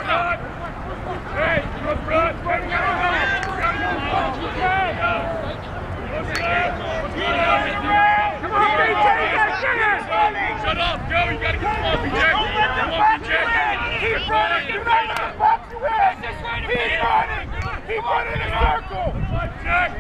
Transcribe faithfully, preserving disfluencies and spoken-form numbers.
Hey, go front. Come on, B J, you gotta get it! Shut up, Joe, you gotta get the ball, B J. Come on, B J. Keep running, do not let him box you in! Keep running! Keep running in a circle! Jack!